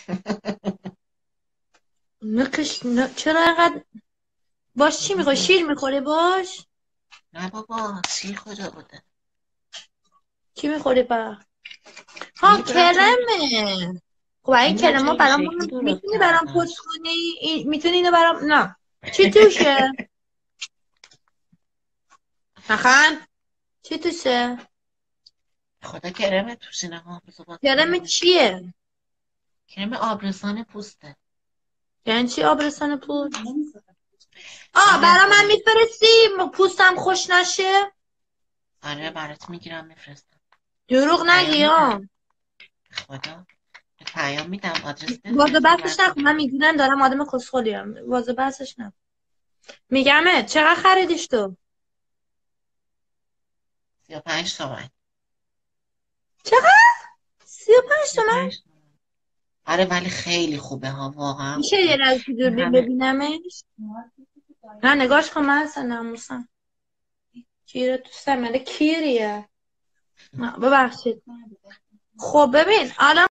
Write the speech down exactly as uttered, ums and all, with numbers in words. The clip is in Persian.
نکش نه. چرا اینقدر باش چی میخوای؟ شیر میخوری باش؟ نه بابا سیر کجا بوده؟ چی میخوری با؟ ها نمیدونم چرا کرمه. خب این نمیدونم کرما چرا این برام شکلی درست میتونی برام کردن. پست کنی؟ این- میتونی اینو برام نه چی توشه؟ نخند چی توشه؟ خدا کرم توشه. نه بذار باید کرم ببینم. چیه؟ کرم آبرسان پوسته. یعنی چی آبرسان پوست؟ آه میگن برا من آره. میفرستی پوستم خوش نشه؟ آره برات میگیرم میفرستم. دروغ پیام نگی ها. میدم. خدا پیام میدم آدرس واسه بفرستم بسش برات نکن، من میگیرم. میدونم دارم آدم کسخلیم. واسه بسش نکن. میگمه چقدر خریدیش تو؟ سی و پنج تومن. چقدر؟ سی و پنج سی و تومن؟ پنج تومن. آره ولی خیلی خوبه ها واقعا میشه یه خوبه. لحظه این دوربین همه ببینمش؟ نه نگاش کن، من اصلا ناموسم کیره تو سر مله کیریه. نه، ببخشید. خب ببین الان